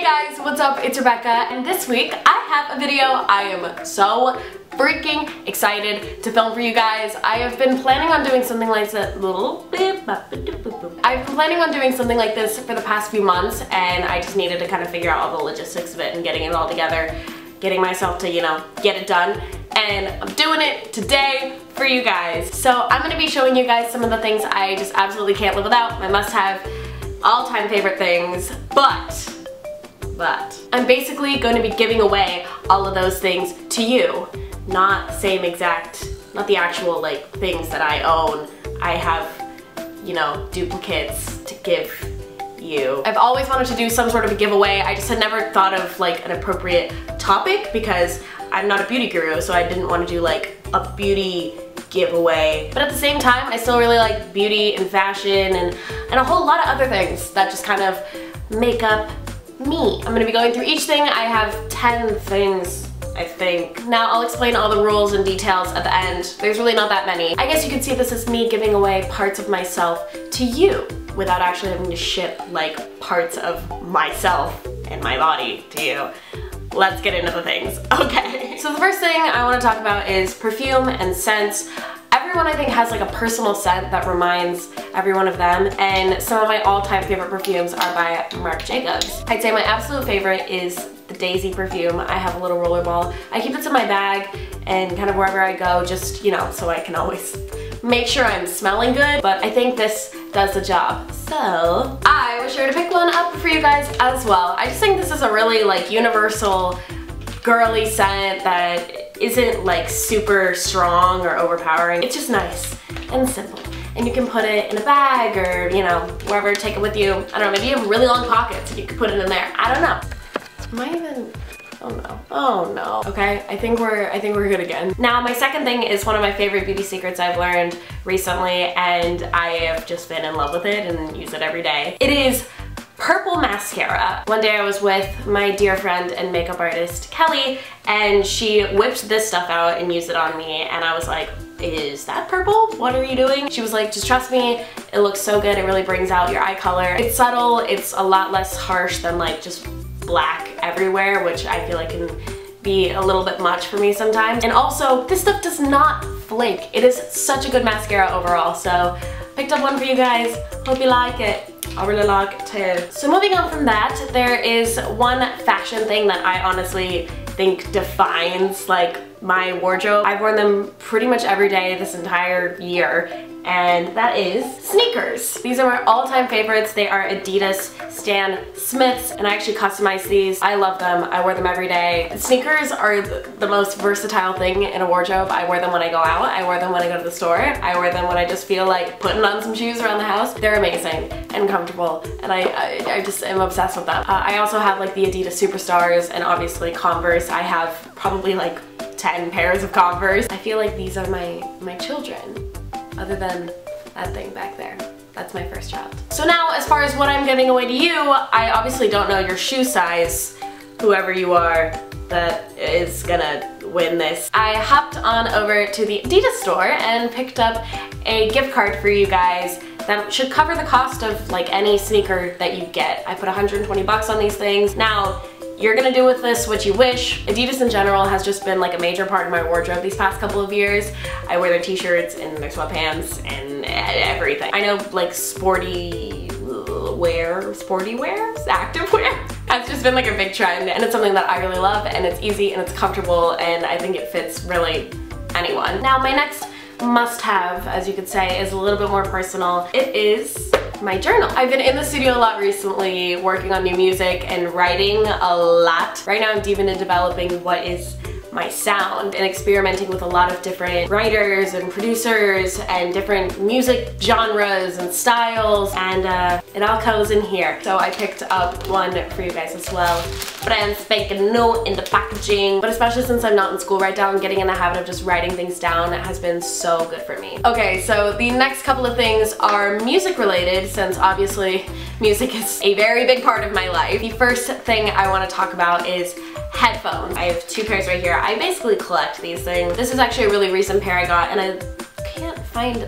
guys, what's up? It's Rebecca, and this week I have a video I am so freaking excited to film for you guys. I have been planning on doing something like this for the past few months, and I just needed to kind of figure out all the logistics of it and getting it all together, getting myself to, you know, get it done. And I'm doing it today for you guys. So I'm gonna be showing you guys some of the things I just absolutely can't live without, my must-have, all-time favorite things, but I'm basically going to be giving away all of those things to you. Not the actual like things that I own. I have, you know, duplicates to give you. I've always wanted to do some sort of a giveaway. I just had never thought of like an appropriate topic because I'm not a beauty guru, so I didn't want to do like a beauty giveaway. But at the same time, I still really like beauty and fashion and a whole lot of other things that just kind of make up me. I'm gonna be going through each thing. I have 10 things, I think. Now I'll explain all the rules and details at the end. There's really not that many. I guess you could see this as me giving away parts of myself to you without actually having to ship like parts of myself and my body to you. Let's get into the things. Okay. So the first thing I want to talk about is perfume and scents. Everyone I think has like a personal scent that reminds everyone of them, and some of my all-time favorite perfumes are by Marc Jacobs. I'd say my absolute favorite is the Daisy perfume. I have a little roller ball. I keep this in my bag and kind of wherever I go, just, you know, so I can always make sure I'm smelling good, but I think this does the job. So I was sure to pick one up for you guys as well. I just think this is a really like universal girly scent that isn't like super strong or overpowering. It's just nice and simple. And you can put it in a bag or, you know, wherever, take it with you. I don't know, maybe you have really long pockets and you could put it in there. I don't know. Am I even, oh no, oh no. Okay, I think we're good again. Now my second thing is one of my favorite beauty secrets I've learned recently, and I have just been in love with it and use it every day. It is purple mascara. One day I was with my dear friend and makeup artist Kelly, and she whipped this stuff out and used it on me, and I was like, is that purple? What are you doing? She was like, just trust me, it looks so good, it really brings out your eye color. It's subtle, it's a lot less harsh than like just black everywhere, which I feel like can be a little bit much for me sometimes. And also, this stuff does not flake. It is such a good mascara overall, so picked up one for you guys. Hope you like it. I really like it too. So moving on from that, there is one fashion thing that I honestly think defines like my wardrobe. I've worn them pretty much every day this entire year, and that is sneakers. These are my all-time favorites. They are Adidas Stan Smiths, and I actually customize these. I love them. I wear them every day. Sneakers are the most versatile thing in a wardrobe. I wear them when I go out. I wear them when I go to the store. I wear them when I just feel like putting on some shoes around the house. They're amazing and comfortable, and I just am obsessed with them. I also have like the Adidas Superstars and obviously Converse. I have probably like 10 pairs of Converse. I feel like these are my children. Other than that thing back there. That's my first child. So now, as far as what I'm giving away to you, I obviously don't know your shoe size, whoever you are that is gonna win this. I hopped on over to the Adidas store and picked up a gift card for you guys that should cover the cost of like any sneaker that you get. I put 120 bucks on these things. Now, you're gonna do with this what you wish. Adidas in general has just been like a major part of my wardrobe these past couple of years. I wear their t-shirts and their sweatpants and everything. I know like sporty wear, active wear has just been like a big trend, and it's something that I really love, and it's easy and it's comfortable, and I think it fits really anyone. Now my next must-have, as you could say, is a little bit more personal. It is my journal. I've been in the studio a lot recently, working on new music and writing a lot. Right now I'm deep into developing what is my sound and experimenting with a lot of different writers and producers and different music genres and styles, and it all goes in here. So I picked up one for you guys as well. Brand spanking new in the packaging, but especially since I'm not in school right now, I'm getting in the habit of just writing things down. It has been so good for me. Okay, so the next couple of things are music related, since obviously music is a very big part of my life. The first thing I want to talk about is headphones. I have 2 pairs right here. I basically collect these things. This is actually a really recent pair I got, and I can't find the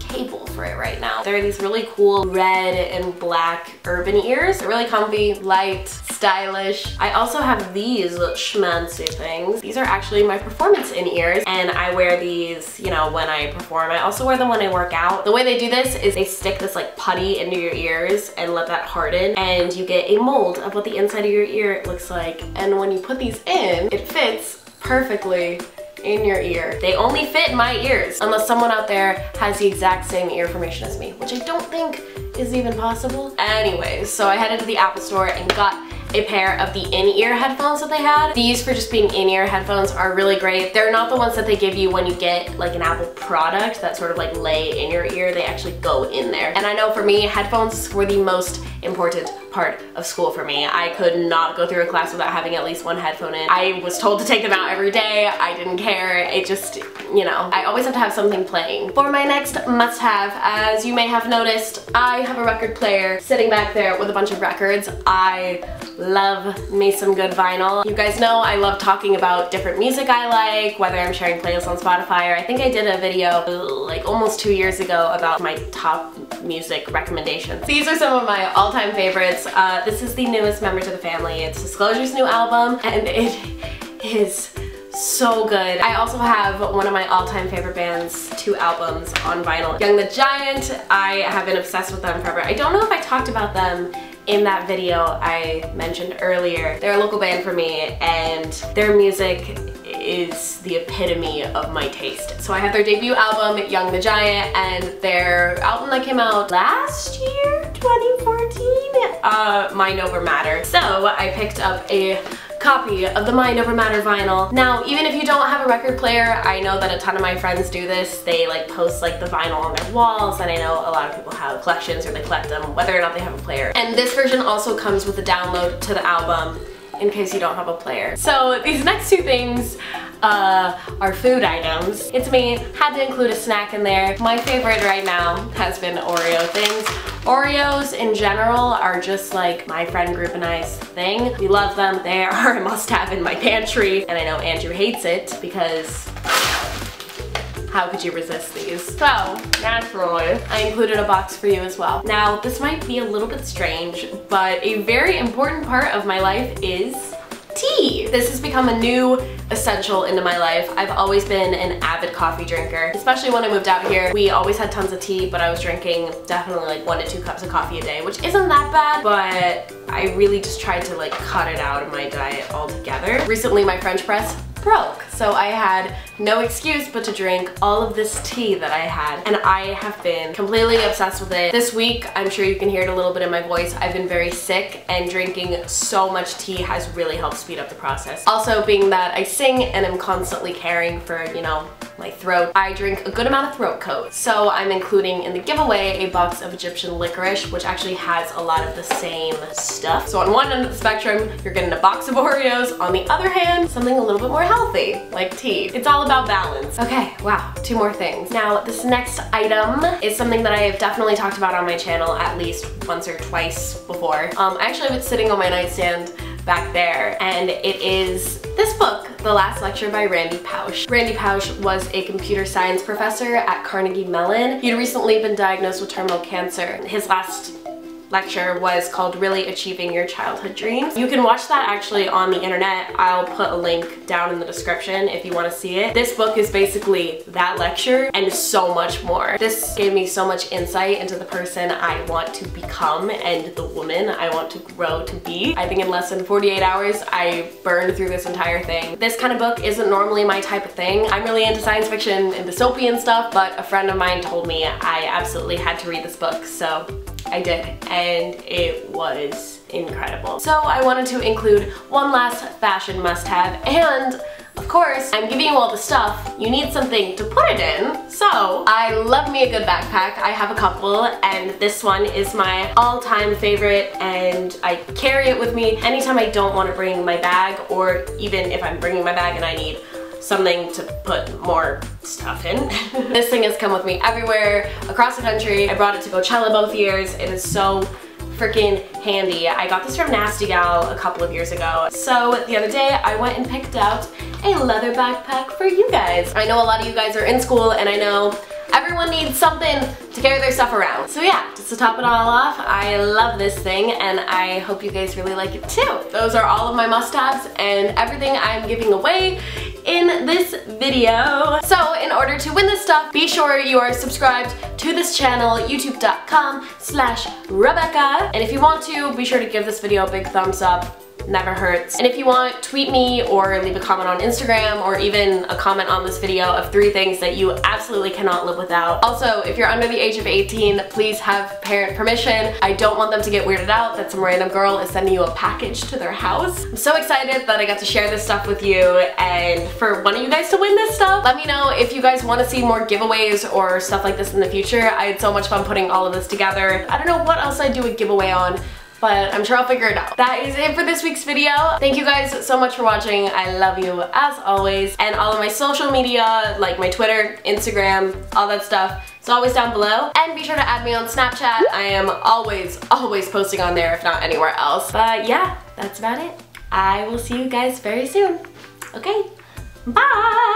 table for it right now. They're these really cool red and black urban ears. They're really comfy, light, stylish. I also have these schmancy things. These are actually my performance in-ears, and I wear these, you know, when I perform. I also wear them when I work out. The way they do this is they stick this like putty into your ears and let that harden, and you get a mold of what the inside of your ear looks like. And when you put these in, it fits perfectly in your ear. They only fit my ears unless someone out there has the exact same ear formation as me, which I don't think is even possible. Anyways, so I headed to the Apple store and got a pair of the in-ear headphones that they had. These, for just being in-ear headphones, are really great. They're not the ones that they give you when you get like an Apple product that sort of like lay in your ear. They actually go in there. And I know for me, headphones were the most important part of school for me. I could not go through a class without having at least one headphone in. I was told to take them out every day. I didn't care. It just, you know, I always have to have something playing. For my next must-have, as you may have noticed, I have a record player sitting back there with a bunch of records. I love me some good vinyl. You guys know I love talking about different music I like, whether I'm sharing playlists on Spotify, or I think I did a video like almost 2 years ago about my top music recommendations. These are some of my all-time favorites. This is the newest member to the family. It's Disclosure's new album, and it is so good. I also have one of my all-time favorite bands, 2 albums on vinyl. Young the Giant, I have been obsessed with them forever. I don't know if I talked about them in that video I mentioned earlier. They're a local band for me, and their music is the epitome of my taste. So I have their debut album, Young the Giant, and their album that came out last year, 2014, Mind Over Matter. So I picked up a copy of the Mind Over Matter vinyl. Now, even if you don't have a record player, I know that a ton of my friends do this. They like post like the vinyl on their walls, and I know a lot of people have collections or they collect them, whether or not they have a player. And this version also comes with a download to the album in case you don't have a player. So these next 2 things are food items. It's me, had to include a snack in there. My favorite right now has been Oreo things. Oreos in general are just like my friend group and I's thing. We love them. They are a must-have in my pantry, and I know Andrew hates it because how could you resist these? So, naturally, I included a box for you as well. Now, this might be a little bit strange, but a very important part of my life is tea. This has become a new essential into my life. I've always been an avid coffee drinker, especially when I moved out here. We always had tons of tea, but I was drinking definitely like 1 to 2 cups of coffee a day, which isn't that bad, but I really just tried to like cut it out of my diet altogether. Recently, my French press broke, so I had no excuse but to drink all of this tea that I had, and I have been completely obsessed with it. This week, I'm sure you can hear it a little bit in my voice, I've been very sick, and drinking so much tea has really helped speed up the process. Also, being that I sing and am constantly caring for, you know, my throat, I drink a good amount of throat coat. So I'm including in the giveaway a box of Egyptian licorice, which actually has a lot of the same stuff. So on one end of the spectrum, you're getting a box of Oreos. On the other hand, something a little bit more healthy, like tea. It's all about balance. Okay, wow, 2 more things. Now, this next item is something that I have definitely talked about on my channel at least once or twice before. I actually have it sitting on my nightstand back there, and it is this book, The Last Lecture by Randy Pausch. Randy Pausch was a computer science professor at Carnegie Mellon. He'd recently been diagnosed with terminal cancer. His last lecture was called Really Achieving Your Childhood Dreams. You can watch that actually on the internet. I'll put a link down in the description if you want to see it. This book is basically that lecture and so much more. This gave me so much insight into the person I want to become and the woman I want to grow to be. I think in less than 48 hours, I burned through this entire thing. This kind of book isn't normally my type of thing. I'm really into science fiction and dystopian stuff, but a friend of mine told me I absolutely had to read this book, so I did, and it was incredible. So I wanted to include one last fashion must-have, and of course, I'm giving you all the stuff. You need something to put it in, so I love me a good backpack. I have a couple, and this one is my all-time favorite, and I carry it with me anytime I don't want to bring my bag, or even if I'm bringing my bag and I need something to put more stuff in. This thing has come with me everywhere across the country. I brought it to Coachella both years. It is so freaking handy. I got this from Nasty Gal a couple of years ago. So the other day I went and picked out a leather backpack for you guys. I know a lot of you guys are in school, and I know everyone needs something to carry their stuff around. So yeah, just to top it all off, I love this thing and I hope you guys really like it too. Those are all of my must-haves and everything I'm giving away in this video. So in order to win this stuff, be sure you are subscribed to this channel, youtube.com/Rebecca. And if you want to, be sure to give this video a big thumbs up. Never hurts. And if you want, tweet me or leave a comment on Instagram or even a comment on this video of 3 things that you absolutely cannot live without. Also, if you're under the age of 18, please have parent permission. I don't want them to get weirded out that some random girl is sending you a package to their house. I'm so excited that I got to share this stuff with you and for one of you guys to win this stuff. Let me know if you guys want to see more giveaways or stuff like this in the future. I had so much fun putting all of this together. I don't know what else I'd do a giveaway on, but I'm sure I'll figure it out. That is it for this week's video. Thank you guys so much for watching. I love you as always. And all of my social media, like my Twitter, Instagram, all that stuff, it's always down below. And be sure to add me on Snapchat. I am always posting on there, if not anywhere else. But yeah, that's about it. I will see you guys very soon. Okay, bye!